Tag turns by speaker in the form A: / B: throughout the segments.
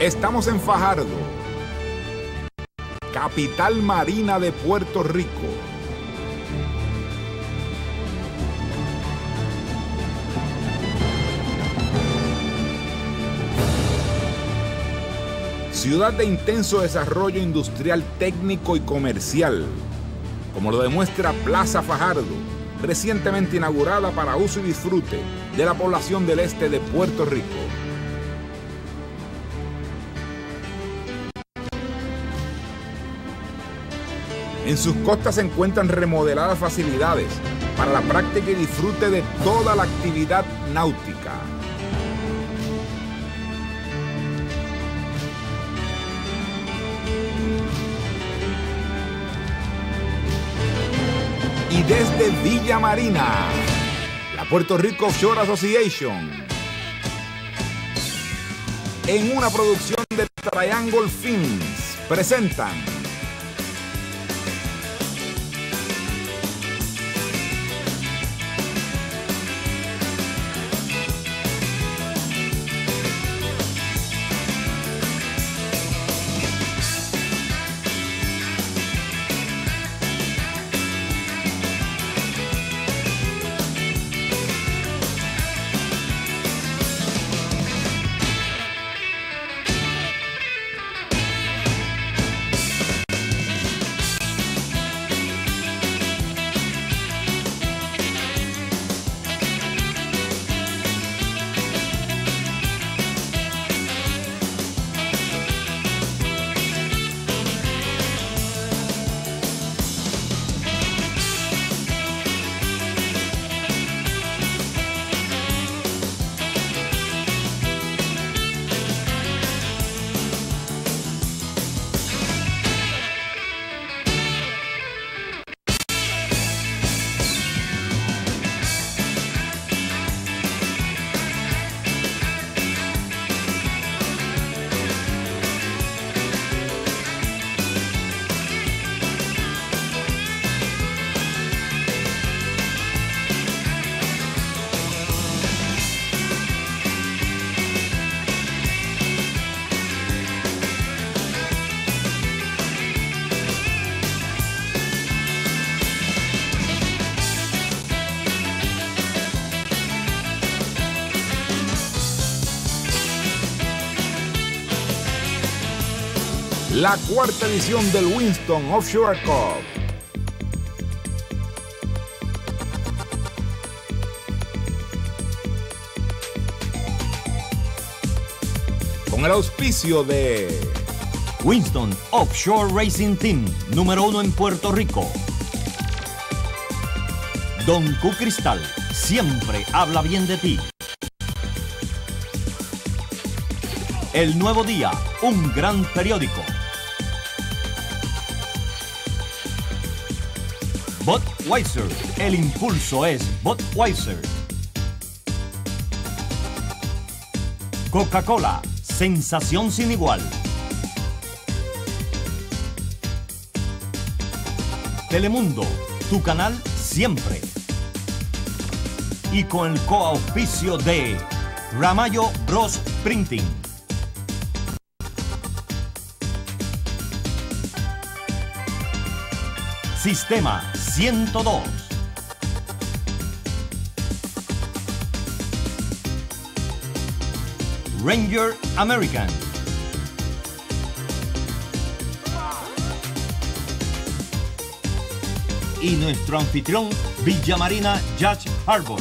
A: Estamos en Fajardo, capital marina de Puerto Rico. Ciudad de intenso desarrollo industrial, técnico y comercial, como lo demuestra Plaza Fajardo, recientemente inaugurada para uso y disfrute de la población del este de Puerto Rico. En sus costas se encuentran remodeladas facilidades para la práctica y disfrute de toda la actividad náutica. Y desde Villa Marina, la Puerto Rico Offshore Association, en una producción de Triangle Films, presentan la cuarta edición del Winston Offshore Cup. Con el auspicio de
B: Winston Offshore Racing Team, número 1 en Puerto Rico. Don Q Cristal, siempre habla bien de ti. El Nuevo Día, un gran periódico. Budweiser, el impulso es Budweiser. Coca-Cola, sensación sin igual. Telemundo, tu canal siempre. Y con el coauspicio de Ramallo Bros Printing. Sistema 102. Ranger American. Y nuestro anfitrión, Villa Marina Yacht Harbor.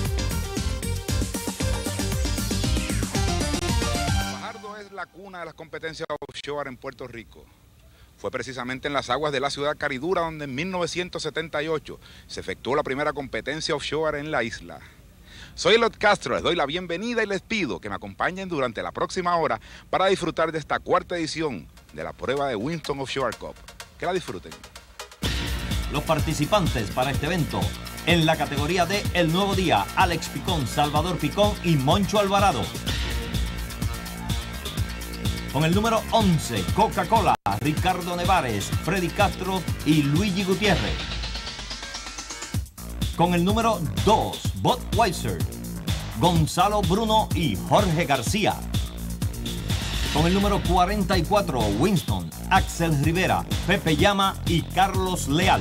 A: Fajardo es la cuna de las competencias offshore en Puerto Rico. Fue precisamente en las aguas de la ciudad caridura donde en 1978 se efectuó la primera competencia offshore en la isla. Soy Elot Castro, les doy la bienvenida y les pido que me acompañen durante la próxima hora para disfrutar de esta cuarta edición de la prueba de Winston Offshore Cup. Que la disfruten.
B: Los participantes para este evento, en la categoría de El Nuevo Día, Alex Picón, Salvador Picón y Moncho Alvarado. Con el número 11, Coca-Cola, Ricardo Nevares, Freddy Castro y Luigi Gutiérrez. Con el número 2, Budweiser, Gonzalo Bruno y Jorge García. Con el número 44, Winston, Axel Rivera, Pepe Llama y Carlos Leal.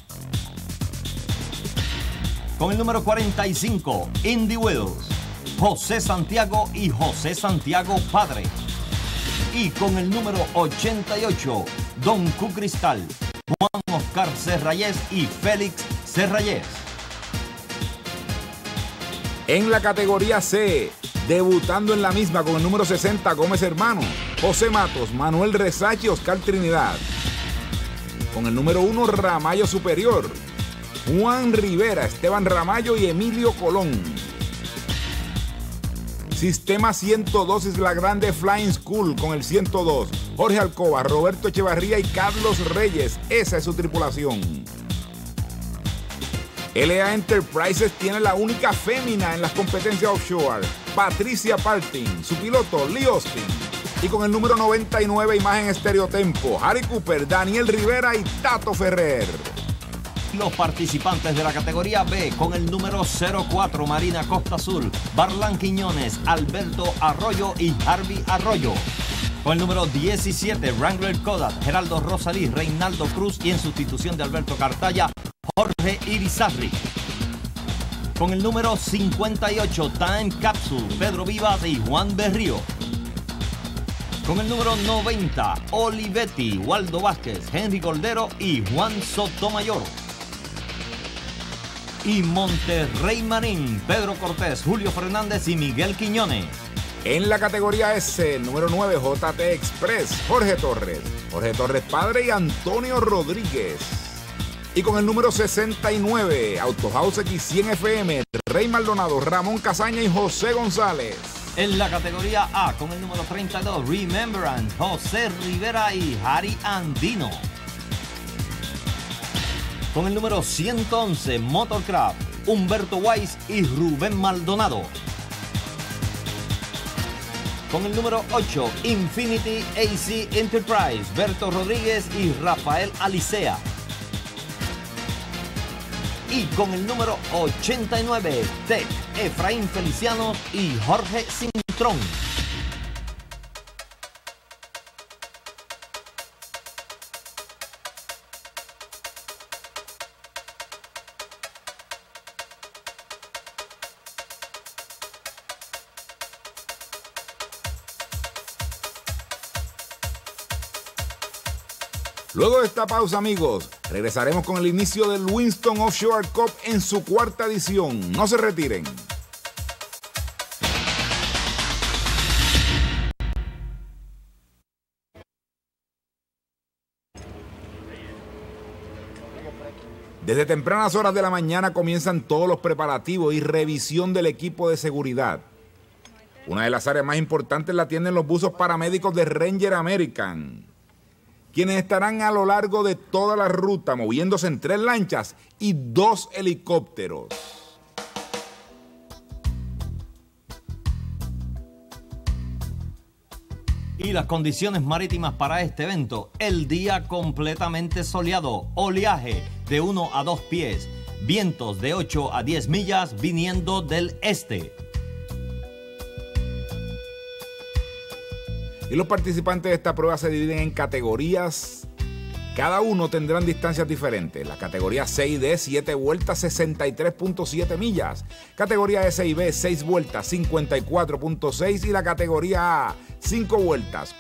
B: Con el número 45, Indy Wills, José Santiago y José Santiago Padre. Y con el número 88, Don Q Cristal, Juan Oscar Serrayes y Félix Serrayes.
A: En la categoría C, debutando en la misma con el número 60, Gómez Hermano, José Matos, Manuel Resachi y Oscar Trinidad. Con el número 1, Ramallo Superior, Juan Rivera, Esteban Ramallo y Emilio Colón. Sistema 102 Isla Grande Flying School con el 102, Jorge Alcoba, Roberto Echevarría y Carlos Reyes. Esa es su tripulación. LA Enterprises tiene la única fémina en las competencias offshore, Patricia Partin, su piloto Lee Austin. Y con el número 99, Imagen Estereotempo, Harry Cooper, Daniel Rivera y Tato Ferrer.
B: Los participantes de la categoría B con el número 04, Marina Costa Azul, Barlán Quiñones, Alberto Arroyo y Harvey Arroyo. Con el número 17, Wrangler Kodak, Geraldo Rosalí, Reinaldo Cruz y en sustitución de Alberto Cartaya, Jorge Irizarry. Con el número 58, Time Capsule, Pedro Vivas y Juan Berrío. Con el número 90, Olivetti, Waldo Vázquez, Henry Goldero y Juan Sotomayor. Y Monterrey Marín, Pedro Cortés, Julio Fernández y Miguel Quiñones.
A: En la categoría S, el número 9, JT Express, Jorge Torres Padre y Antonio Rodríguez. Y con el número 69, Autohouse X100 FM, Rey Maldonado, Ramón Casaña y José González.
B: En la categoría A, con el número 32, Remembrance, José Rivera y Harry Andino. Con el número 111, Motorcraft, Humberto Weiss y Rubén Maldonado. Con el número 8, Infinity AC Enterprise, Berto Rodríguez y Rafael Alicea. Y con el número 89, Tech, Efraín Feliciano y Jorge Cintrón.
A: Luego de esta pausa, amigos, regresaremos con el inicio del Winston Offshore Cup en su cuarta edición. No se retiren. Desde tempranas horas de la mañana comienzan todos los preparativos y revisión del equipo de seguridad. Una de las áreas más importantes la tienen los buzos paramédicos de Ranger American, quienes estarán a lo largo de toda la ruta moviéndose en 3 lanchas y 2 helicópteros.
B: Y las condiciones marítimas para este evento: el día completamente soleado, oleaje de 1 a 2 pies, vientos de 8 a 10 millas viniendo del este.
A: Y los participantes de esta prueba se dividen en categorías. Cada uno tendrán distancias diferentes. La categoría C y D, 7 vueltas, 63.7 millas. Categoría S y B, 6 vueltas, 54.6. Y la categoría A, 5 vueltas,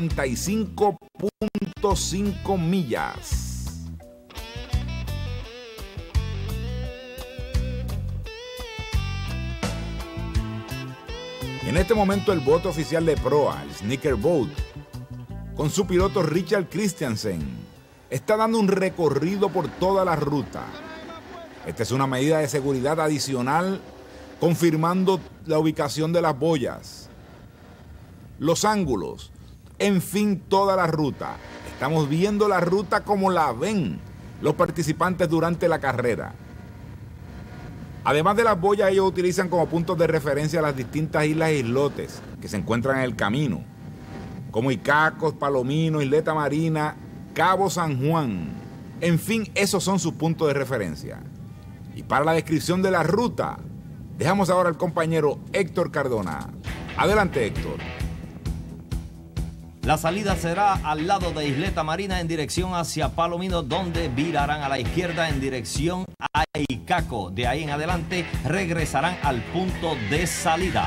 A: 45.5 millas. Y en este momento el bote oficial de proa, el Sneaker Boat, con su piloto Richard Christiansen, está dando un recorrido por toda la ruta. Esta es una medida de seguridad adicional, confirmando la ubicación de las boyas, los ángulos, en fin, toda la ruta. Estamos viendo la ruta como la ven los participantes durante la carrera. Además de las boyas, ellos utilizan como puntos de referencia las distintas islas e islotes que se encuentran en el camino, como Icacos, Palomino, Isleta Marina, Cabo San Juan. En fin, esos son sus puntos de referencia. Y para la descripción de la ruta, dejamos ahora al compañero Héctor Cardona. Adelante, Héctor.
B: La salida será al lado de Isleta Marina en dirección hacia Palomino, donde virarán a la izquierda en dirección a Icaco. De ahí en adelante regresarán al punto de salida.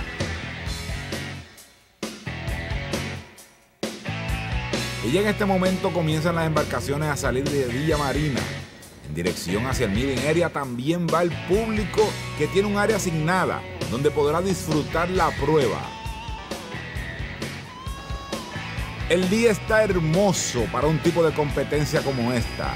A: Y ya en este momento comienzan las embarcaciones a salir de Villa Marina. En dirección hacia el Meeting Area también va el público que tiene un área asignada, donde podrá disfrutar la prueba. El día está hermoso para un tipo de competencia como esta.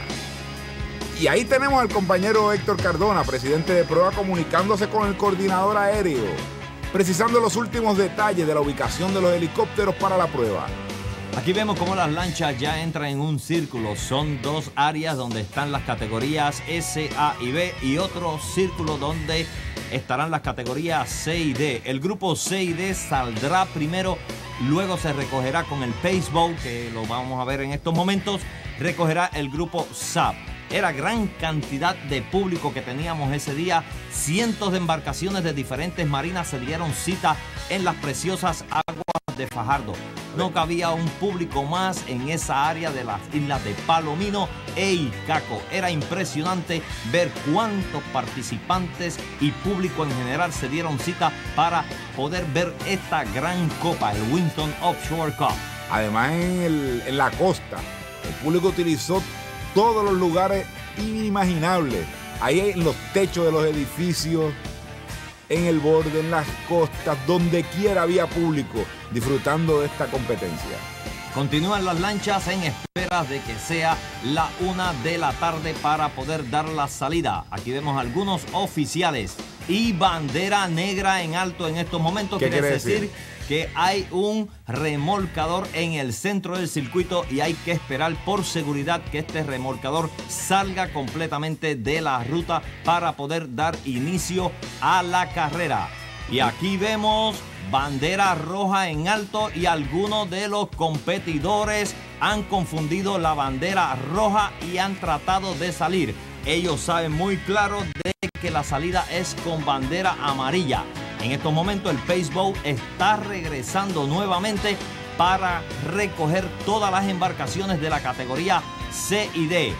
A: Y ahí tenemos al compañero Héctor Cardona, presidente de prueba, comunicándose con el coordinador aéreo, precisando los últimos detalles de la ubicación de los helicópteros para la prueba.
B: Aquí vemos cómo las lanchas ya entran en un círculo. Son dos áreas donde están las categorías S, A y B y otro círculo donde estarán las categorías C y D. El grupo C y D saldrá primero, luego se recogerá con el Paceboat, que lo vamos a ver en estos momentos, recogerá el grupo SAP. Era gran cantidad de público que teníamos ese día. Cientos de embarcaciones de diferentes marinas se dieron cita en las preciosas aguas de Fajardo. No cabía un público más en esa área de las islas de Palomino e Icaco. Era impresionante ver cuántos participantes y público en general se dieron cita para poder ver esta gran copa, el Winston Offshore Cup.
A: Además, en la costa, el público utilizó todos los lugares inimaginables. Ahí en los techos de los edificios, en el borde, en las costas, donde quiera había público disfrutando de esta competencia.
B: Continúan las lanchas en espera de que sea la 1 de la tarde para poder dar la salida. Aquí vemos algunos oficiales y bandera negra en alto en estos momentos.
A: ¿Qué quiere decir?
B: Que hay un remolcador en el centro del circuito y hay que esperar por seguridad que este remolcador salga completamente de la ruta para poder dar inicio a la carrera. Y aquí vemos bandera roja en alto y algunos de los competidores han confundido la bandera roja y han tratado de salir. Ellos saben muy claro de que la salida es con bandera amarilla. En estos momentos el Paceboat está regresando nuevamente para recoger todas las embarcaciones de la categoría C y D.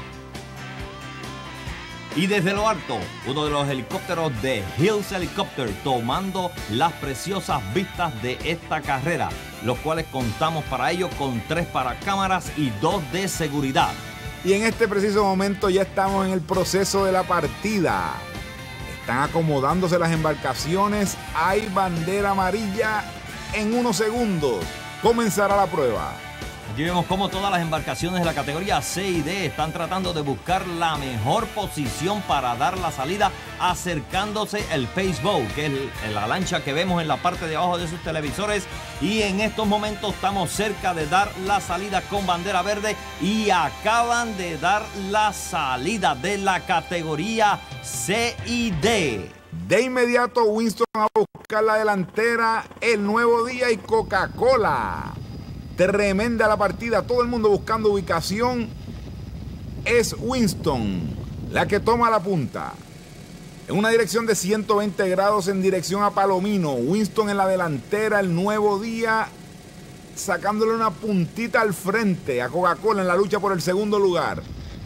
B: Y desde lo alto, uno de los helicópteros de Hills Helicopter tomando las preciosas vistas de esta carrera, los cuales contamos para ello con 3 paracámaras y 2 de seguridad.
A: Y en este preciso momento ya estamos en el proceso de la partida. Están acomodándose las embarcaciones. Hay bandera amarilla. En unos segundos comenzará la prueba.
B: Aquí vemos cómo todas las embarcaciones de la categoría C y D están tratando de buscar la mejor posición para dar la salida, acercándose el Paceboat, que es la lancha que vemos en la parte de abajo de sus televisores. Y en estos momentos estamos cerca de dar la salida con bandera verde y acaban de dar la salida de la categoría C y D.
A: De inmediato Winston a buscar la delantera, el Nuevo Día y Coca-Cola. Tremenda la partida, todo el mundo buscando ubicación. Es Winston la que toma la punta. En una dirección de 120 grados en dirección a Palomino. Winston en la delantera, el Nuevo Día sacándole una puntita al frente a Coca-Cola en la lucha por el segundo lugar.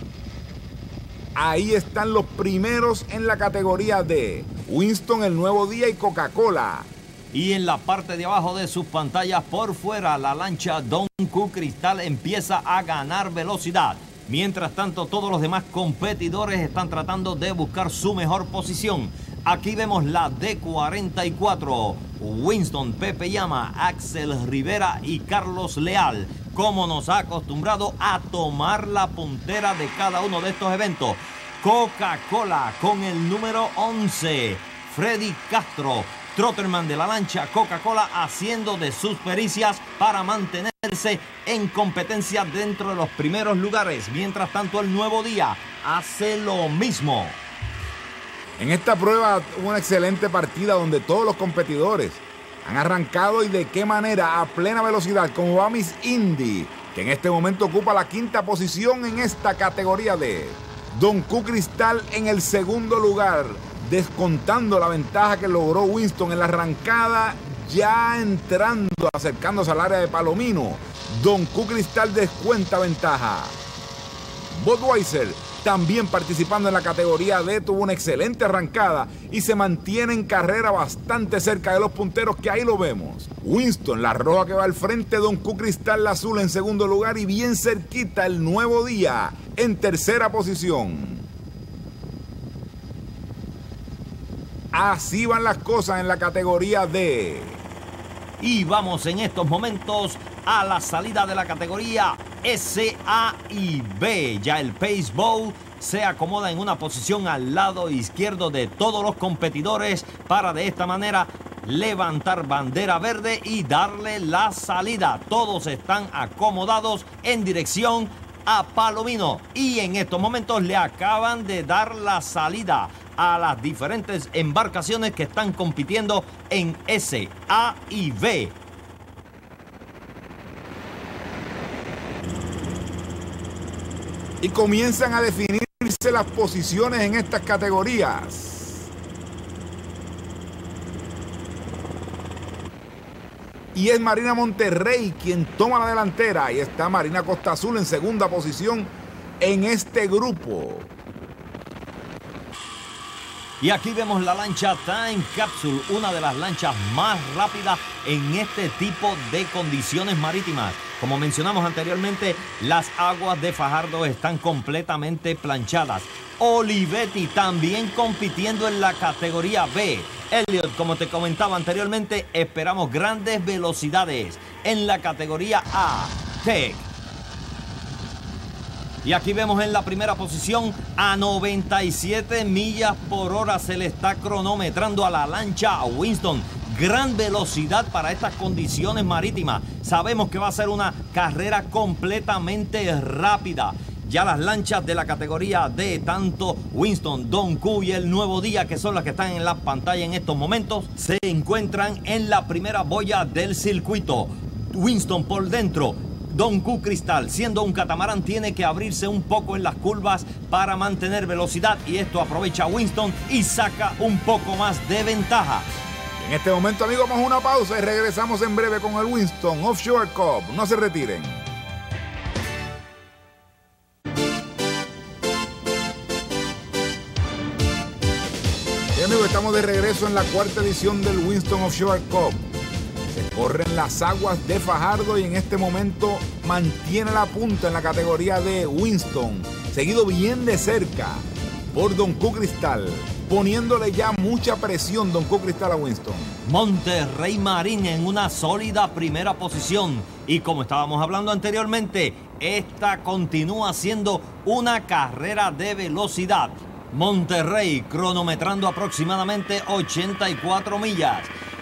A: Ahí están los primeros en la categoría D. Winston, el Nuevo Día y Coca-Cola.
B: Y en la parte de abajo de sus pantallas por fuera, la lancha Don Q Cristal empieza a ganar velocidad. Mientras tanto, todos los demás competidores están tratando de buscar su mejor posición. Aquí vemos la D44, Winston, Pepe Llama, Axel Rivera y Carlos Leal, como nos ha acostumbrado a tomar la puntera de cada uno de estos eventos. Coca-Cola con el número 11, Freddy Castro, Trotterman de la lancha Coca-Cola, haciendo de sus pericias para mantenerse en competencia dentro de los primeros lugares. Mientras tanto, el Nuevo Día hace lo mismo.
A: En esta prueba hubo una excelente partida donde todos los competidores han arrancado y de qué manera, a plena velocidad, como va Miss Indy, que en este momento ocupa la 5ª posición en esta categoría de Don Q Cristal en el segundo lugar, descontando la ventaja que logró Winston en la arrancada, ya entrando, acercándose al área de Palomino. Don Q Cristal descuenta ventaja. Budweiser, también participando en la categoría D, tuvo una excelente arrancada y se mantiene en carrera bastante cerca de los punteros, que ahí lo vemos. Winston, la roja que va al frente, Don Q Cristal, la azul en segundo lugar y bien cerquita el Nuevo Día en tercera posición. Así van las cosas en la categoría D.
B: Y vamos en estos momentos a la salida de la categoría S, A y B. Ya el Pace Bowl se acomoda en una posición al lado izquierdo de todos los competidores para de esta manera levantar bandera verde y darle la salida. Todos están acomodados en dirección a Palomino y en estos momentos le acaban de dar la salida a las diferentes embarcaciones que están compitiendo en S, A y B.
A: Y comienzan a definirse las posiciones en estas categorías. Y es Marina Monterrey quien toma la delantera. Y está Marina Costa Azul en segunda posición en este grupo.
B: Y aquí vemos la lancha Time Capsule, una de las lanchas más rápidas en este tipo de condiciones marítimas. Como mencionamos anteriormente, las aguas de Fajardo están completamente planchadas. Olivetti también compitiendo en la categoría B. Elliot, como te comentaba anteriormente, esperamos grandes velocidades en la categoría A. Tech. Y aquí vemos en la primera posición a 97 millas por hora se le está cronometrando a la lancha Winston. Gran velocidad para estas condiciones marítimas. Sabemos que va a ser una carrera completamente rápida. Ya las lanchas de la categoría D, tanto Winston, Don Q y el Nuevo Día, que son las que están en la pantalla en estos momentos, se encuentran en la primera boya del circuito. Winston por dentro. Don Q Cristal, siendo un catamarán, tiene que abrirse un poco en las curvas para mantener velocidad y esto aprovecha Winston y saca un poco más de ventaja.
A: En este momento, amigos, vamos a una pausa y regresamos en breve con el Winston Offshore Cup. No se retiren. Y amigos, estamos de regreso en la cuarta edición del Winston Offshore Cup. Se corren las aguas de Fajardo y en este momento mantiene la punta en la categoría de Winston, seguido bien de cerca por Don Q Cristal, poniéndole ya mucha presión Don Q Cristal a Winston.
B: Monterrey Marine en una sólida primera posición y como estábamos hablando anteriormente, esta continúa siendo una carrera de velocidad. Monterrey cronometrando aproximadamente 84 millas.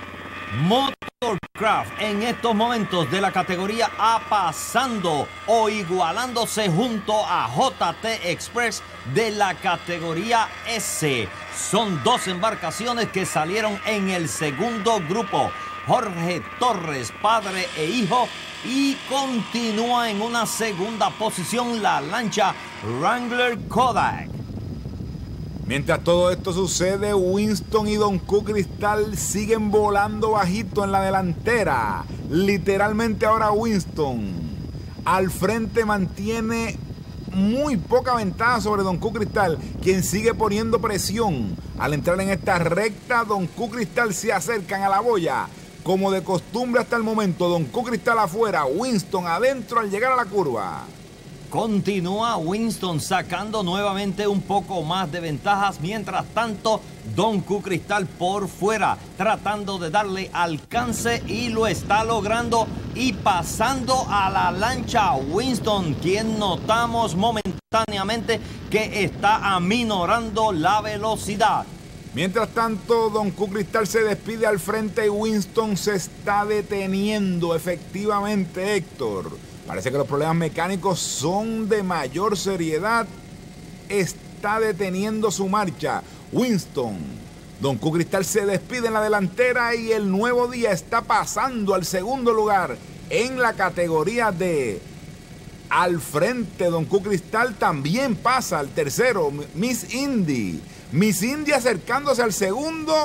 B: Motorcraft en estos momentos de la categoría A pasando o igualándose junto a JT Express de la categoría S. Son dos embarcaciones que salieron en el segundo grupo. Jorge Torres, padre e hijo, y continúa en una segunda posición la lancha Wrangler Kodak.
A: Mientras todo esto sucede, Winston y Don Q Cristal siguen volando bajito en la delantera. Literalmente ahora Winston al frente mantiene muy poca ventaja sobre Don Q Cristal, quien sigue poniendo presión. Al entrar en esta recta, Don Q Cristal se acercan a la boya. Como de costumbre hasta el momento, Don Q Cristal afuera, Winston adentro al llegar a la curva.
B: Continúa Winston sacando nuevamente un poco más de ventajas. Mientras tanto, Don Q Cristal por fuera, tratando de darle alcance y lo está logrando. Y pasando a la lancha Winston, quien notamos momentáneamente que está aminorando la velocidad.
A: Mientras tanto, Don Q Cristal se despide al frente y Winston se está deteniendo. Efectivamente, Héctor. Parece que los problemas mecánicos son de mayor seriedad. Está deteniendo su marcha. Winston. Don Q Cristal se despide en la delantera y el Nuevo Día está pasando al segundo lugar en la categoría D. Al frente, Don Q Cristal también pasa al tercero, Miss Indy. Miss Indy acercándose al segundo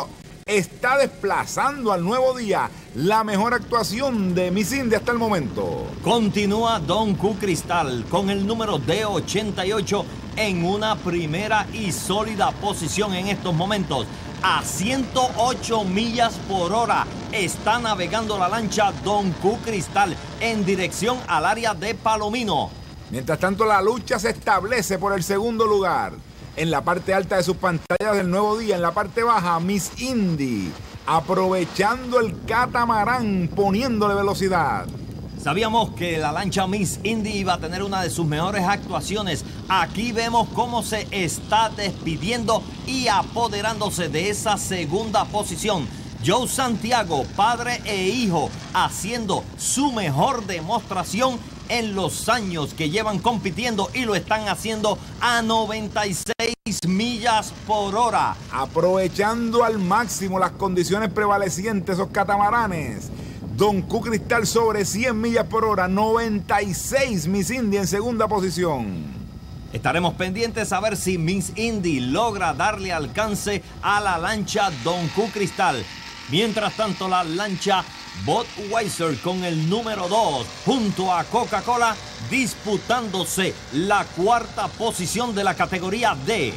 A: está desplazando al Nuevo Día, la mejor actuación de Miss Indy hasta el momento.
B: Continúa Don Q Cristal con el número D88 en una primera y sólida posición en estos momentos. A 108 millas por hora está navegando la lancha Don Q Cristal en dirección al área de Palomino.
A: Mientras tanto, la lucha se establece por el segundo lugar. En la parte alta de sus pantallas del Nuevo Día, en la parte baja, Miss Indy, aprovechando el catamarán, poniéndole velocidad.
B: Sabíamos que la lancha Miss Indy iba a tener una de sus mejores actuaciones. Aquí vemos cómo se está despidiendo y apoderándose de esa segunda posición. Joe Santiago, padre e hijo, haciendo su mejor demostración en los años que llevan compitiendo y lo están haciendo a 96 millas por hora.
A: Aprovechando al máximo las condiciones prevalecientes, esos catamaranes. Don Q Cristal sobre 100 millas por hora, 96 Miss Indy en segunda posición.
B: Estaremos pendientes a ver si Miss Indy logra darle alcance a la lancha Don Q Cristal. Mientras tanto, la lancha Budweiser con el número 2 junto a Coca-Cola disputándose la cuarta posición de la categoría D.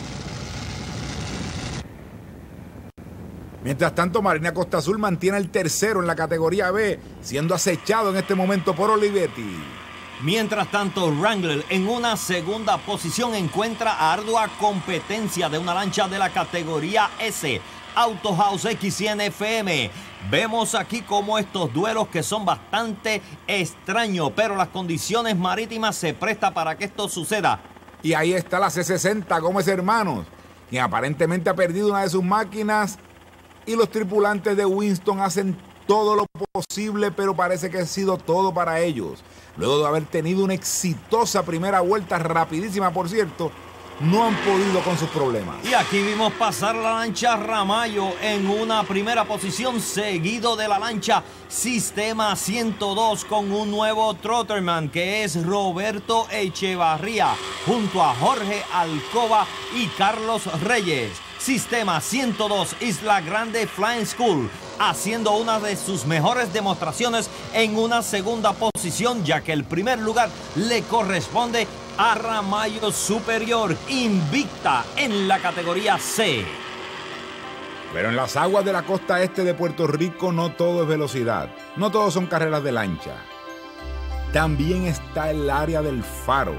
A: Mientras tanto, Marina Costa Azul mantiene el tercero en la categoría B, siendo acechado en este momento por Olivetti.
B: Mientras tanto, Wrangler en una segunda posición encuentra ardua competencia de una lancha de la categoría S. Autohouse XCN FM. Vemos aquí como estos duelos que son bastante extraños, pero las condiciones marítimas se prestan para que esto suceda.
A: Y ahí está la C60 Gómez Hermanos, quien aparentemente ha perdido una de sus máquinas, y los tripulantes de Winston hacen todo lo posible, pero parece que ha sido todo para ellos. Luego de haber tenido una exitosa primera vuelta, rapidísima por cierto, no han podido con sus problemas.
B: Y aquí vimos pasar la lancha Ramallo en una primera posición, seguido de la lancha Sistema 102 con un nuevo trotterman que es Roberto Echevarría, junto a Jorge Alcoba y Carlos Reyes. Sistema 102 Isla Grande Flying School, haciendo una de sus mejores demostraciones en una segunda posición, ya que el primer lugar le corresponde a Ramallo Superior, invicta en la categoría C.
A: Pero en las aguas de la costa este de Puerto Rico no todo es velocidad, no todo son carreras de lancha. También está el área del Faro.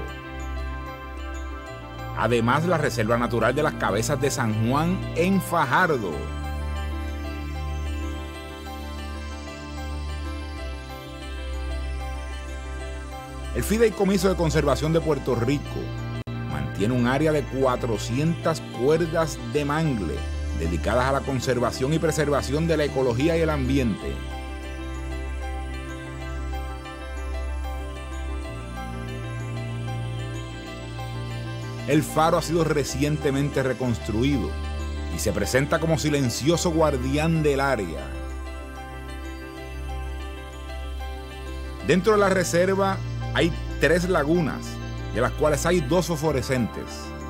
A: Además, la Reserva Natural de las Cabezas de San Juan en Fajardo. El Fideicomiso de Conservación de Puerto Rico mantiene un área de 400 cuerdas de mangle dedicadas a la conservación y preservación de la ecología y el ambiente. El faro ha sido recientemente reconstruido y se presenta como silencioso guardián del área. Dentro de la reserva hay 3 lagunas, de las cuales hay 2 fosforescentes.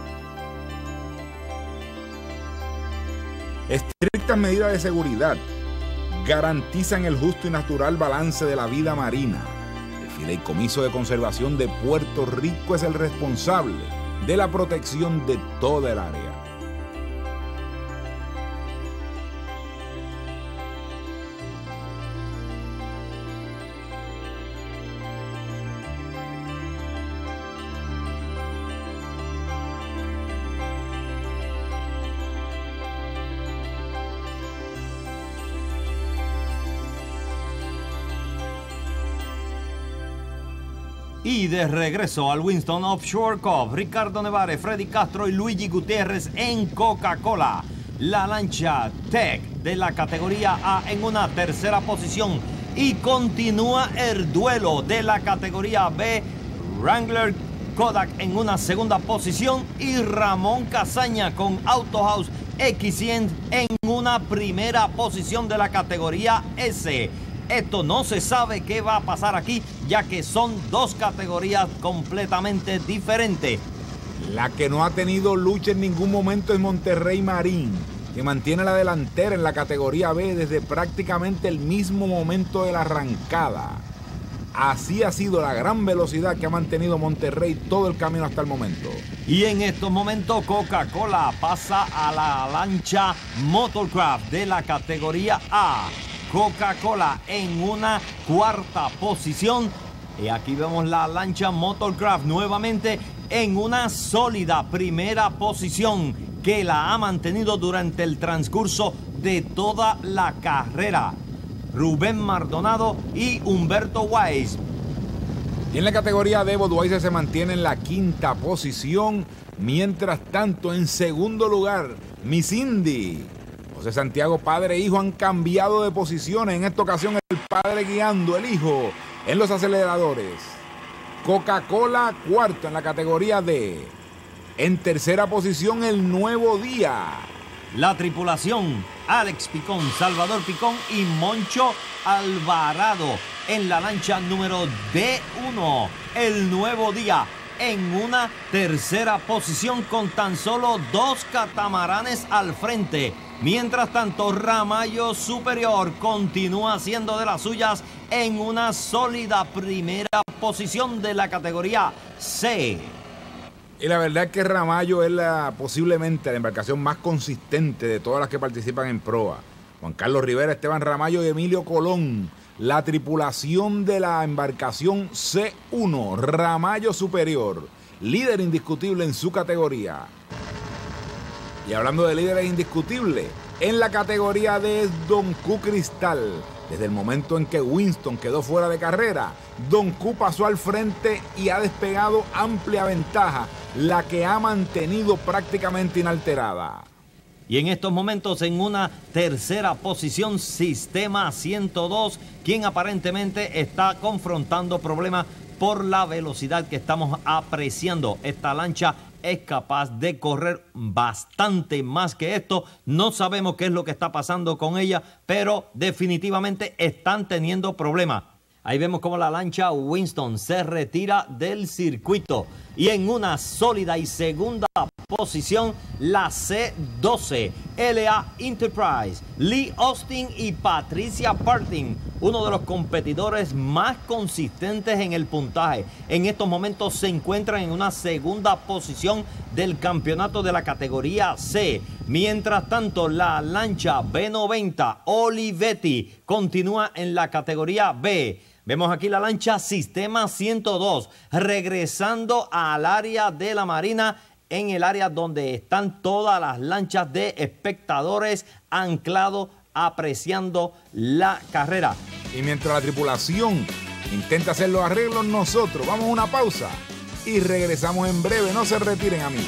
A: Estrictas medidas de seguridad garantizan el justo y natural balance de la vida marina. El Fideicomiso de Conservación de Puerto Rico es el responsable de la protección de toda el área.
B: Y de regreso al Winston Offshore Cup, Ricardo Nevares, Freddy Castro y Luigi Gutiérrez en Coca-Cola. La lancha Tech de la categoría A en una tercera posición. Y continúa el duelo de la categoría B, Wrangler Kodak en una segunda posición y Ramón Casaña con Autohouse XCN en una primera posición de la categoría S. Esto no se sabe qué va a pasar aquí, ya que son 2 categorías completamente diferentes.
A: La que no ha tenido lucha en ningún momento es Monterrey Marín, que mantiene la delantera en la categoría B desde prácticamente el mismo momento de la arrancada. Así ha sido la gran velocidad que ha mantenido Monterrey todo el camino hasta el momento.
B: Y en estos momentos Coca-Cola pasa a la lancha Motorcraft de la categoría A. Coca-Cola en una cuarta posición. Y aquí vemos la lancha Motorcraft nuevamente en una sólida primera posición que la ha mantenido durante el transcurso de toda la carrera. Rubén Maldonado y Humberto Weiss.
A: Y en la categoría D, Budweiser se mantiene en la quinta posición. Mientras tanto, en segundo lugar, Miss Indy. José Santiago, padre e hijo, han cambiado de posiciones. En esta ocasión, el padre guiando, el hijo en los aceleradores. Coca-Cola cuarto en la categoría D. En tercera posición, el Nuevo Día.
B: La tripulación, Alex Picón, Salvador Picón y Moncho Alvarado en la lancha número D1. El Nuevo Día en una tercera posición con tan solo 2 catamaranes al frente. Mientras tanto, Ramallo Superior continúa haciendo de las suyas en una sólida primera posición de la categoría C.
A: Y la verdad es que Ramallo es posiblemente la embarcación más consistente de todas las que participan en proa. Juan Carlos Rivera, Esteban Ramallo y Emilio Colón. La tripulación de la embarcación C1, Ramallo Superior, líder indiscutible en su categoría. Y hablando de líderes indiscutibles, en la categoría D es Don Q Cristal. Desde el momento en que Winston quedó fuera de carrera, Don Q pasó al frente y ha despegado amplia ventaja, la que ha mantenido prácticamente inalterada.
B: Y en estos momentos en una tercera posición, Sistema 102, quien aparentemente está confrontando problemas por la velocidad que estamos apreciando. Esta lancha es capaz de correr bastante más que esto. No sabemos qué es lo que está pasando con ella, pero definitivamente están teniendo problemas. Ahí vemos cómo la lancha Winston se retira del circuito. Y en una sólida y segunda posición, la C12, LA Enterprise, Lee Austin y Patricia Partin, uno de los competidores más consistentes en el puntaje. En estos momentos se encuentran en una segunda posición del campeonato de la categoría C. Mientras tanto, la lancha B90, Olivetti, continúa en la categoría B. Vemos aquí la lancha Sistema 102 regresando al área de la Marina, en el área donde están todas las lanchas de espectadores anclados apreciando la carrera.
A: Y mientras la tripulación intenta hacer los arreglos, nosotros vamos a una pausa y regresamos en breve. No se retiren, amigos.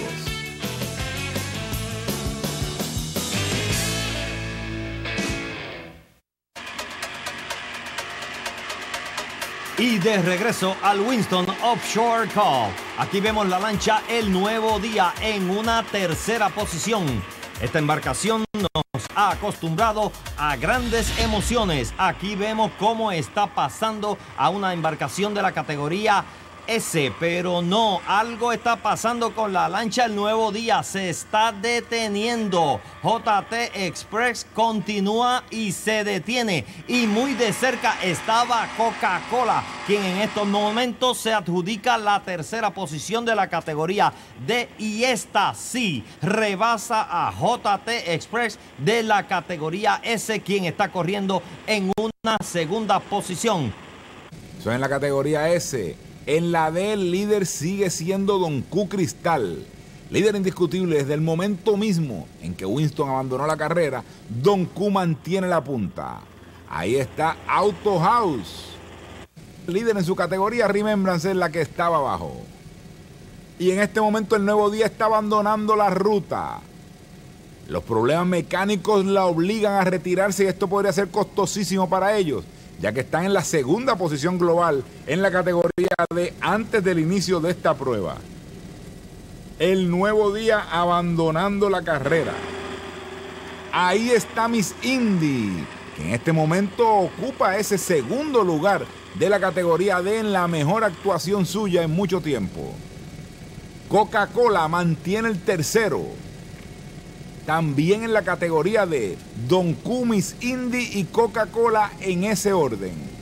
B: Y de regreso al Winston Offshore Call. Aquí vemos la lancha El Nuevo Día en una tercera posición. Esta embarcación nos ha acostumbrado a grandes emociones. Aquí vemos cómo está pasando a una embarcación de la categoría S, pero no, algo está pasando con la lancha El Nuevo Día, se está deteniendo. JT Express continúa y se detiene, y muy de cerca estaba Coca-Cola, quien en estos momentos se adjudica la tercera posición de la categoría D, y esta sí rebasa a JT Express de la categoría S, quien está corriendo en una segunda posición.
A: Eso es en la categoría S. En la D, el líder sigue siendo Don Q Cristal. Líder indiscutible desde el momento mismo en que Winston abandonó la carrera, Don Q mantiene la punta. Ahí está Auto House. Líder en su categoría, Remembrance, es la que estaba abajo. Y en este momento el Nuevo Día está abandonando la ruta. Los problemas mecánicos la obligan a retirarse y esto podría ser costosísimo para ellos, ya que están en la segunda posición global en la categoría D antes del inicio de esta prueba. El Nuevo Día abandonando la carrera. Ahí está Miss Indy, que en este momento ocupa ese segundo lugar de la categoría D en la mejor actuación suya en mucho tiempo. Coca-Cola mantiene el tercero. También en la categoría D, Don Cummins, Indy y Coca-Cola en ese orden.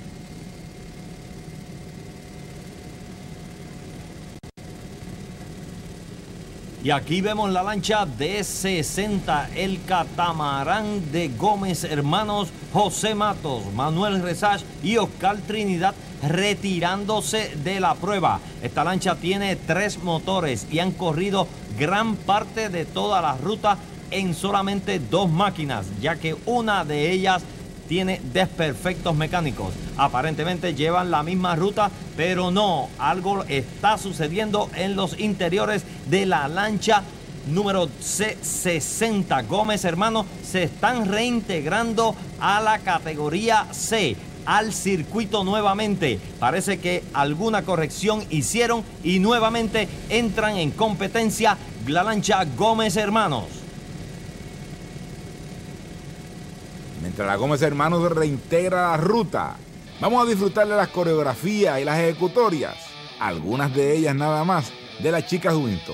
B: Y aquí vemos la lancha D60, el catamarán de Gómez Hermanos, José Matos, Manuel Resach y Oscar Trinidad retirándose de la prueba. Esta lancha tiene 3 motores y han corrido gran parte de toda la ruta en solamente 2 máquinas, ya que una de ellas tiene desperfectos mecánicos. Aparentemente llevan la misma ruta, pero no, algo está sucediendo en los interiores de la lancha número C60. Gómez Hermanos se están reintegrando a la categoría C, al circuito nuevamente. Parece que alguna corrección hicieron y nuevamente entran en competencia la lancha Gómez Hermanos.
A: Mientras la Gómez Hermanos reintegra la ruta, vamos a disfrutar de las coreografías y las ejecutorias, algunas de ellas nada más, de las chicas Winston.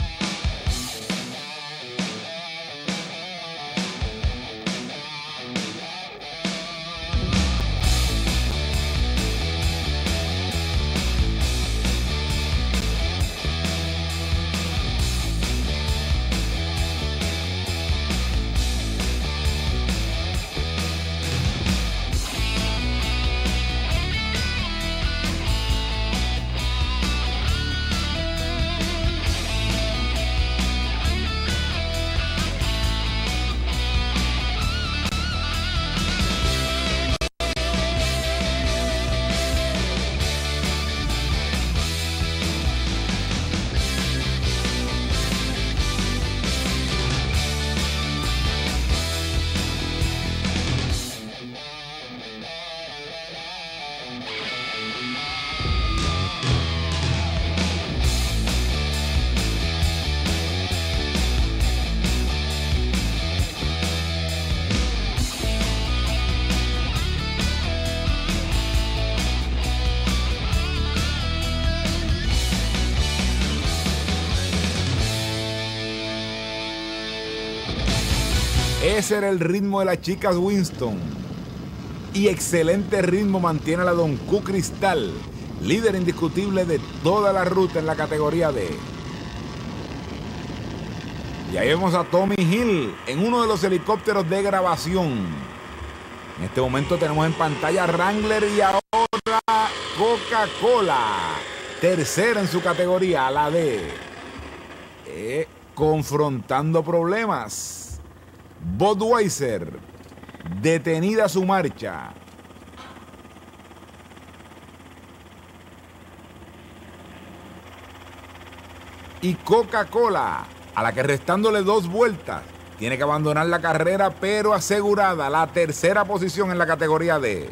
A: Ese era el ritmo de las chicas Winston. Y excelente ritmo mantiene la Don Q Cristal, líder indiscutible de toda la ruta en la categoría D. Y ahí vemos a Tommy Hill en uno de los helicópteros de grabación. En este momento tenemos en pantalla Wrangler y ahora Coca-Cola, tercera en su categoría, la D. Confrontando problemas. Budweiser, detenida su marcha. Y Coca-Cola, a la que restándole 2 vueltas, tiene que abandonar la carrera, pero asegurada la tercera posición en la categoría D.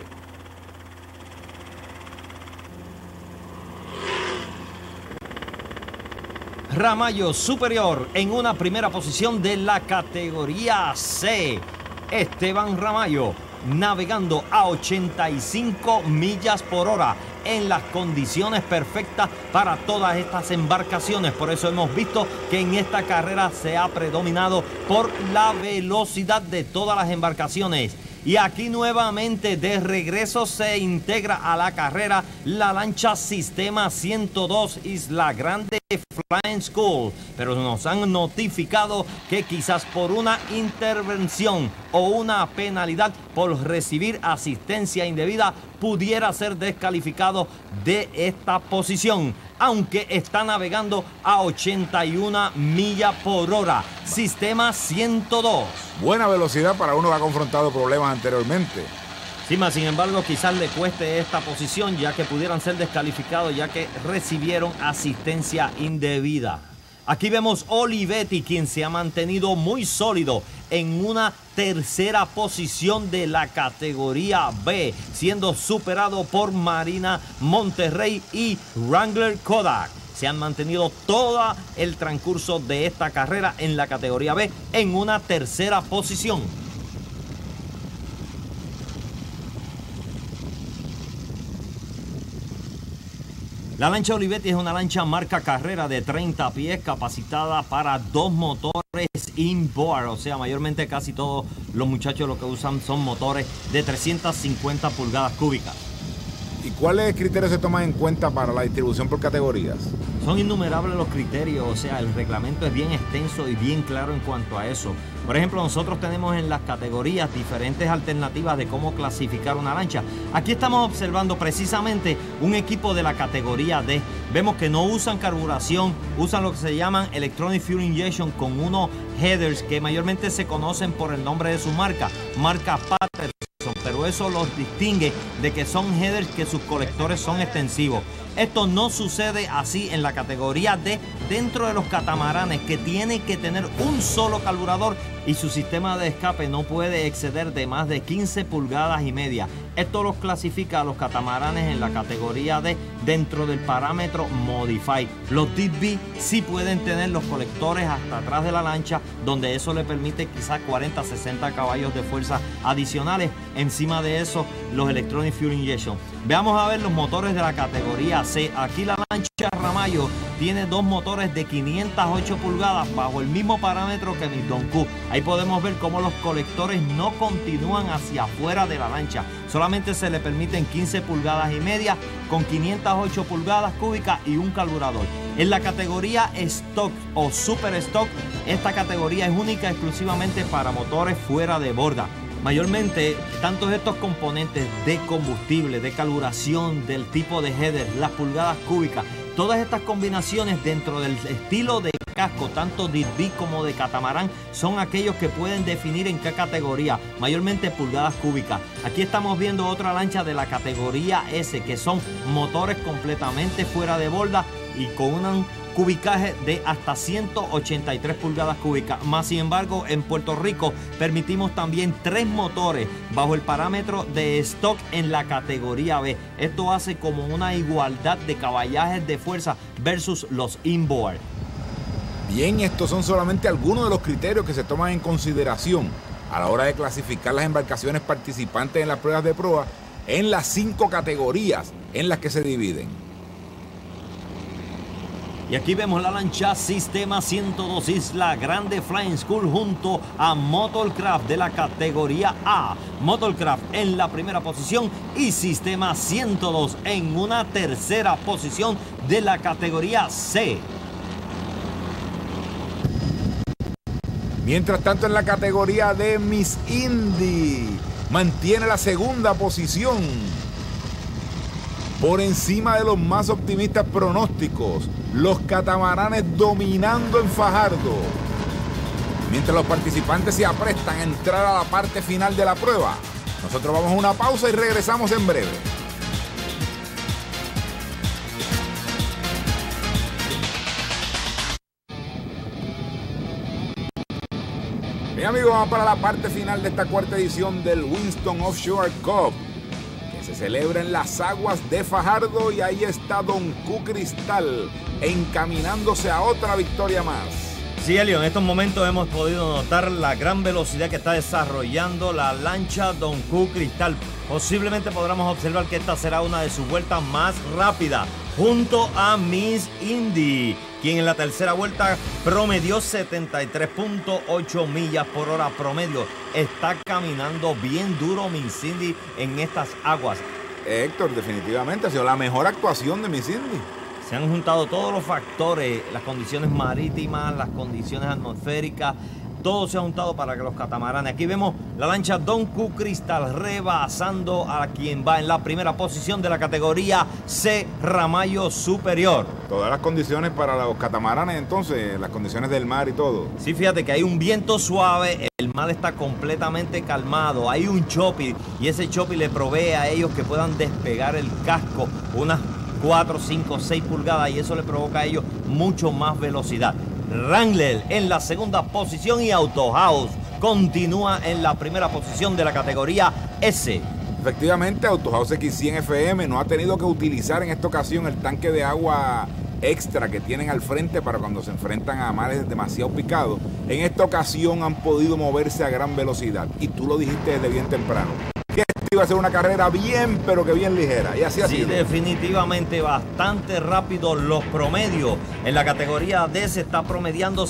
B: Ramallo Superior en una primera posición de la categoría C. Esteban Ramallo navegando a 85 millas por hora en las condiciones perfectas para todas estas embarcaciones. Por eso hemos visto que en esta carrera se ha predominado por la velocidad de todas las embarcaciones. Y aquí nuevamente de regreso se integra a la carrera la lancha Sistema 102 Isla Grande Flying School, pero nos han notificado que quizás por una intervención o una penalidad por recibir asistencia indebida pudiera ser descalificado de esta posición, aunque está navegando a 81 millas por hora. Sistema 102.
A: Buena velocidad para uno que ha confrontado problemas anteriormente.
B: Sí, más sin embargo, quizás le cueste esta posición, ya que pudieran ser descalificados, ya que recibieron asistencia indebida. Aquí vemos Olivetti, quien se ha mantenido muy sólido en una tercera posición de la categoría B, siendo superado por Marina Monterrey y Wrangler Kodak. Se han mantenido todo el transcurso de esta carrera en la categoría B en una tercera posición. La lancha Olivetti es una lancha marca carrera de 30 pies capacitada para 2 motores inboard, o sea, mayormente casi todos los muchachos lo que usan son motores de 350 pulgadas cúbicas.
A: ¿Y cuáles criterios se toman en cuenta para la distribución por categorías?
B: Son innumerables los criterios, o sea, el reglamento es bien extenso y bien claro en cuanto a eso. Por ejemplo, nosotros tenemos en las categorías diferentes alternativas de cómo clasificar una lancha. Aquí estamos observando precisamente un equipo de la categoría D. Vemos que no usan carburación, usan lo que se llaman Electronic Fuel Injection con unos headers que mayormente se conocen por el nombre de su marca Patterson, pero eso los distingue de que son headers que sus colectores son extensivos. Esto no sucede así en la categoría D dentro de los catamaranes, que tiene que tener un solo carburador y su sistema de escape no puede exceder de más de 15 pulgadas y media. Esto los clasifica a los catamaranes en la categoría D dentro del parámetro Modify. Los DB sí pueden tener los colectores hasta atrás de la lancha, donde eso le permite quizás 40-60 caballos de fuerza adicionales. Encima de eso, los Electronic Fuel Injection. Veamos a ver los motores de la categoría C. Aquí la lancha Ramallo tiene 2 motores de 508 pulgadas bajo el mismo parámetro que mi Donku. Ahí podemos ver cómo los colectores no continúan hacia afuera de la lancha. Solamente se le permiten 15 pulgadas y media con 508 pulgadas cúbicas y un carburador. En la categoría Stock o Super Stock, esta categoría es única exclusivamente para motores fuera de borda. Mayormente, tantos estos componentes de combustible, de carburación, del tipo de header, las pulgadas cúbicas, todas estas combinaciones dentro del estilo de casco, tanto de DB como de catamarán, son aquellos que pueden definir en qué categoría, mayormente pulgadas cúbicas. Aquí estamos viendo otra lancha de la categoría S, que son motores completamente fuera de borda y con un cubicaje de hasta 183 pulgadas cúbicas. Más sin embargo, en Puerto Rico permitimos también 3 motores bajo el parámetro de stock en la categoría B. Esto hace como una igualdad de caballajes de fuerza versus los inboard.
A: Bien, estos son solamente algunos de los criterios que se toman en consideración a la hora de clasificar las embarcaciones participantes en las pruebas de proa en las 5 categorías en las que se dividen.
B: Y aquí vemos la lancha Sistema 102 Isla Grande Flying School junto a Motorcraft de la categoría A. Motorcraft en la primera posición y Sistema 102 en una tercera posición de la categoría C.
A: Mientras tanto, en la categoría de Miss Indy mantiene la segunda posición por encima de los más optimistas pronósticos, los catamaranes dominando en Fajardo. Mientras los participantes se aprestan a entrar a la parte final de la prueba, nosotros vamos a una pausa y regresamos en breve. Bien amigos, vamos para la parte final de esta cuarta edición del Winston Offshore Cup, que se celebra en las aguas de Fajardo, y ahí está Don Q Cristal encaminándose a otra victoria más.
B: Sí, Elio, en estos momentos hemos podido notar la gran velocidad que está desarrollando la lancha Don Q Cristal. Posiblemente podremos observar que esta será una de sus vueltas más rápidas, junto a Miss Indy, quien en la tercera vuelta promedió 73.8 millas por hora promedio. Está caminando bien duro Miss Indy en estas aguas.
A: Héctor, definitivamente ha sido la mejor actuación de Miss Indy.
B: Se han juntado todos los factores, las condiciones marítimas, las condiciones atmosféricas, todo se ha juntado para que los catamaranes. Aquí vemos la lancha Don Q Cristal rebasando a quien va en la primera posición de la categoría C, Ramallo Superior.
A: Todas las condiciones para los catamaranes, entonces, las condiciones del mar y todo.
B: Sí, fíjate que hay un viento suave, el mar está completamente calmado, hay un choppy y ese choppy le provee a ellos que puedan despegar el casco unas 4, 5, 6 pulgadas y eso le provoca a ellos mucho más velocidad. Wrangler en la segunda posición y Auto House continúa en la primera posición de la categoría S.
A: Efectivamente, Auto House X100 FM no ha tenido que utilizar en esta ocasión el tanque de agua extra que tienen al frente para cuando se enfrentan a mares demasiado picados. En esta ocasión han podido moverse a gran velocidad y tú lo dijiste desde bien temprano. ¿Qué iba a ser una carrera bien, pero que bien ligera. Y así ha sido.
B: Sí, definitivamente bastante rápido los promedios. En la categoría D se está promediando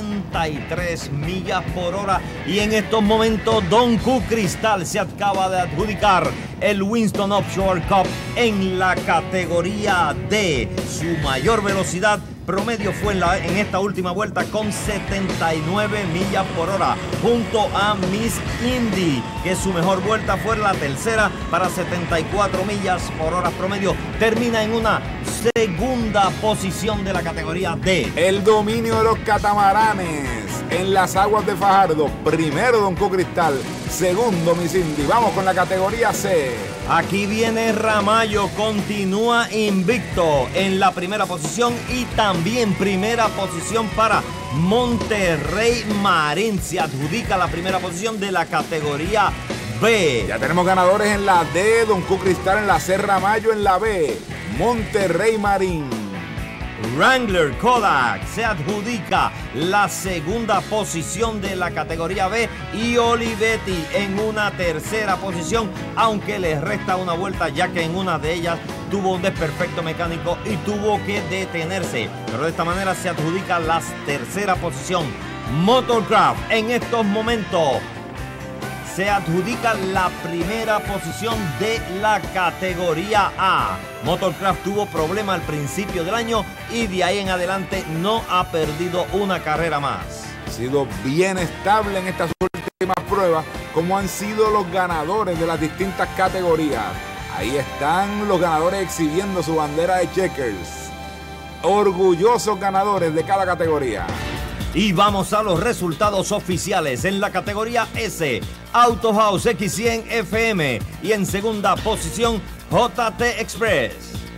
B: 73 millas por hora. Y en estos momentos Don Q Cristal se acaba de adjudicar el Winston Offshore Cup en la categoría D. Su mayor velocidad promedio fue en esta última vuelta con 79 millas por hora, junto a Miss Indy, que su mejor vuelta fue la tercera para 74 millas por hora promedio. Termina en una segunda posición de la categoría D.
A: El dominio de los catamaranes en las aguas de Fajardo. Primero Don Q Cristal, segundo Miss Indy. Vamos con la categoría C.
B: Aquí viene Ramallo, continúa invicto en la primera posición y también primera posición para Monterrey Marín. Se adjudica la primera posición de la categoría B.
A: Ya tenemos ganadores en la D, Don Q Cristal en la C, Ramallo en la B, Monterrey Marín.
B: Wrangler Kodak se adjudica la segunda posición de la categoría B y Olivetti en una tercera posición, aunque les resta una vuelta ya que en una de ellas tuvo un desperfecto mecánico y tuvo que detenerse, pero de esta manera se adjudica la tercera posición. Motorcraft en estos momentos se adjudica la primera posición de la categoría A. Motorcraft tuvo problema al principio del año y de ahí en adelante no ha perdido una carrera más.
A: Ha sido bien estable en estas últimas pruebas, como han sido los ganadores de las distintas categorías. Ahí están los ganadores exhibiendo su bandera de checkers. Orgullosos ganadores de cada categoría.
B: Y vamos a los resultados oficiales. En la categoría S, Auto House X100 FM y en segunda posición JT Express.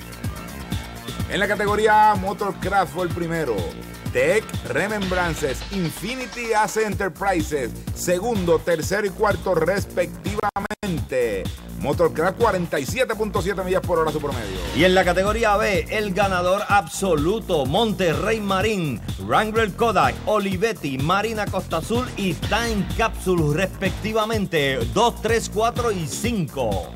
A: En la categoría A, Motorcraft fue el primero. Tech Remembrances, Infinity Ace Enterprises, segundo, tercero y cuarto respectivamente. Motorcraft 47.7 millas por hora su promedio.
B: Y en la categoría B, el ganador absoluto, Monterrey Marín, Wrangler Kodak, Olivetti, Marina Costa Azul y Time Capsule respectivamente, 2, 3, 4 y 5.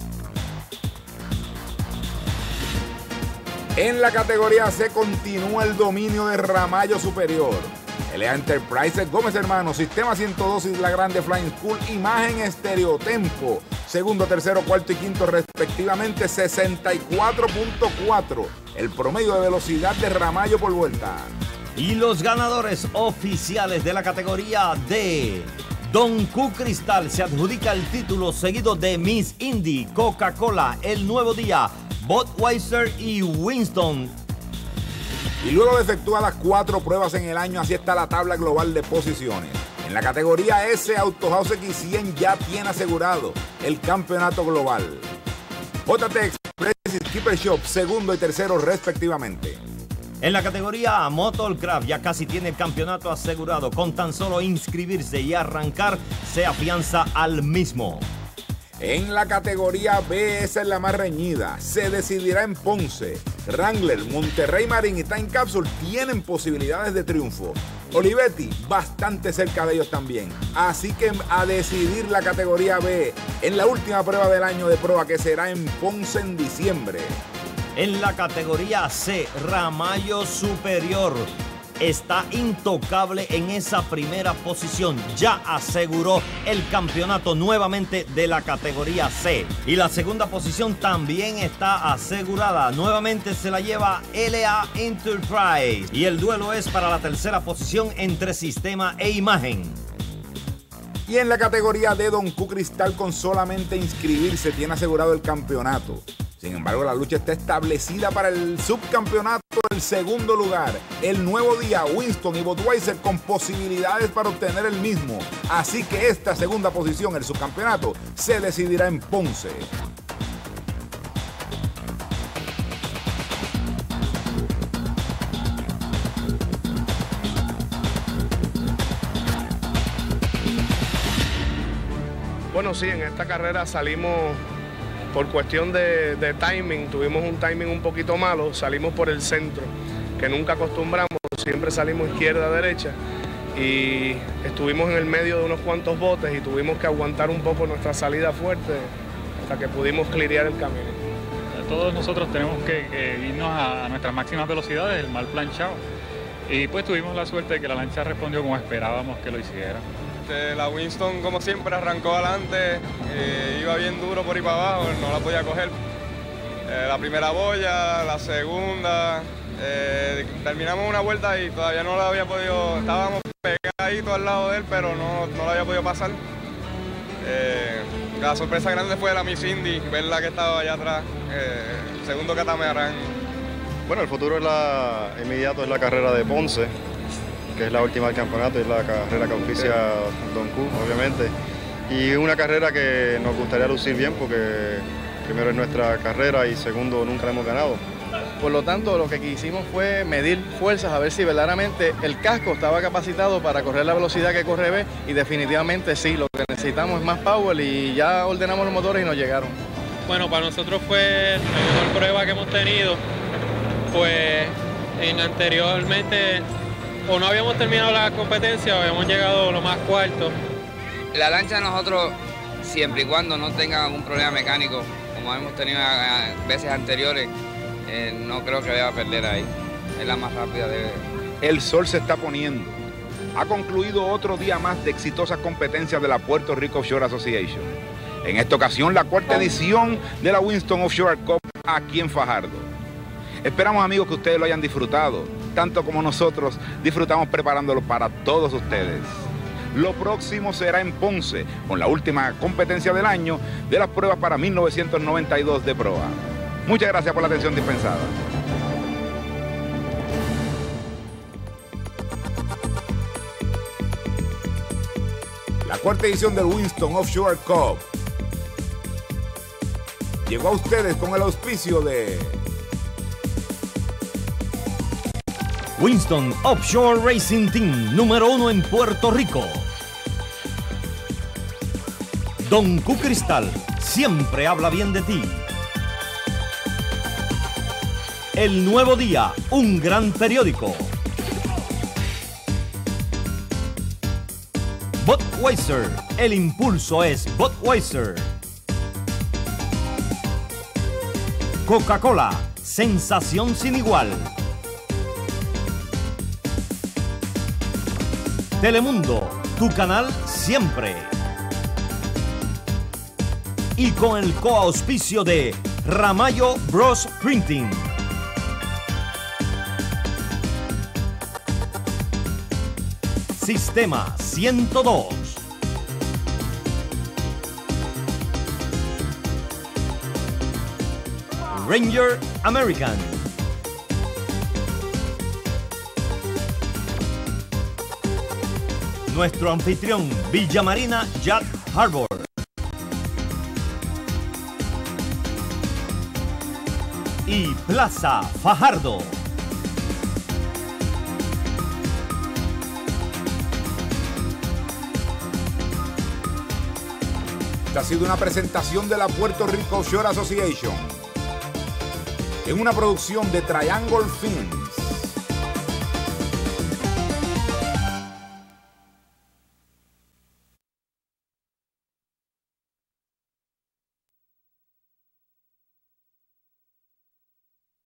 A: En la categoría C continúa el dominio de Ramallo Superior. LA Enterprises, Gómez Hermanos, Sistema 102 Isla Grande Flying School, Imagen Estereotempo. Segundo, tercero, cuarto y quinto respectivamente, 64.4. El promedio de velocidad de Ramallo por vuelta.
B: Y los ganadores oficiales de la categoría D. Don Q Cristal se adjudica el título seguido de Miss Indy, Coca-Cola, El Nuevo Día, Budweiser y Winston.
A: Y luego de efectuar las 4 pruebas en el año, así está la tabla global de posiciones. En la categoría S, Auto House X100 ya tiene asegurado el campeonato global. JT Express y Skipper Shop, segundo y tercero respectivamente.
B: En la categoría A, Motorcraft ya casi tiene el campeonato asegurado. Con tan solo inscribirse y arrancar, se afianza al mismo.
A: En la categoría B, esa es la más reñida. Se decidirá en Ponce. Wrangler, Monterrey Marín y Time Capsule tienen posibilidades de triunfo. Olivetti, bastante cerca de ellos también. Así que a decidir la categoría B en la última prueba del año de prueba, que será en Ponce en diciembre.
B: En la categoría C, Ramallo Superior está intocable en esa primera posición. Ya aseguró el campeonato nuevamente de la categoría C. Y la segunda posición también está asegurada. Nuevamente se la lleva LA Enterprise. Y el duelo es para la tercera posición entre Sistema e Imagen.
A: Y en la categoría D, Don Q Cristal con solamente inscribirse tiene asegurado el campeonato. Sin embargo, la lucha está establecida para el subcampeonato, el segundo lugar. El Nuevo Día, Winston y Budweiser con posibilidades para obtener el mismo. Así que esta segunda posición, el subcampeonato, se decidirá en Ponce.
C: Bueno, sí, en esta carrera salimos por cuestión de timing, tuvimos un timing un poquito malo, salimos por el centro, que nunca acostumbramos, siempre salimos izquierda-derecha y estuvimos en el medio de unos cuantos botes y tuvimos que aguantar un poco nuestra salida fuerte hasta que pudimos clearear el camino.
D: Todos nosotros tenemos que irnos a nuestras máximas velocidades, el mal planchado. Y pues tuvimos la suerte de que la lancha respondió como esperábamos que lo hiciera.
E: La Winston, como siempre, arrancó adelante, iba bien duro por ahí para abajo, no la podía coger. La primera boya, la segunda, terminamos una vuelta y todavía no la había podido, estábamos pegaditos al lado de él, pero no la había podido pasar. La sorpresa grande fue la Miss Indy, verla que estaba allá atrás, segundo catamaran.
F: Bueno, el futuro inmediato es la carrera de Ponce, que es la última del campeonato, es la carrera que auspicia Don Q, obviamente. Y una carrera que nos gustaría lucir bien porque primero es nuestra carrera y segundo nunca la hemos ganado.
G: Por lo tanto, lo que quisimos fue medir fuerzas, a ver si verdaderamente el casco estaba capacitado para correr la velocidad que corre B, y definitivamente sí, lo que necesitamos es más power y ya ordenamos los motores y nos llegaron.
H: Bueno, para nosotros fue la mejor prueba que hemos tenido, pues anteriormente o no habíamos terminado la competencia o habíamos llegado lo más cuarto.
I: La lancha de nosotros, siempre y cuando no tenga algún problema mecánico, como hemos tenido veces anteriores, no creo que vaya a perder ahí. Es la más rápida de...
A: El sol se está poniendo. Ha concluido otro día más de exitosas competencias de la Puerto Rico Offshore Association. En esta ocasión, la cuarta edición de la Winston Offshore Cup aquí en Fajardo. Esperamos, amigos, que ustedes lo hayan disfrutado, tanto como nosotros disfrutamos preparándolo para todos ustedes. Lo próximo será en Ponce, con la última competencia del año de las pruebas para 1992 de proa. Muchas gracias por la atención dispensada. La cuarta edición del Winston Offshore Cup llegó a ustedes con el auspicio de
B: Winston Offshore Racing Team, número 1 en Puerto Rico. Don Q Cristal siempre habla bien de ti. El Nuevo Día, un gran periódico. Budweiser, el impulso es Budweiser. Coca-Cola, sensación sin igual. Telemundo, tu canal siempre. Y con el coauspicio de Ramallo Bros Printing. Sistema 102. Ranger American. Nuestro anfitrión, Villa Marina Yacht Harbor. Y Plaza Fajardo.
A: Esta ha sido una presentación de la Puerto Rico Offshore Association en una producción de Triangle Films.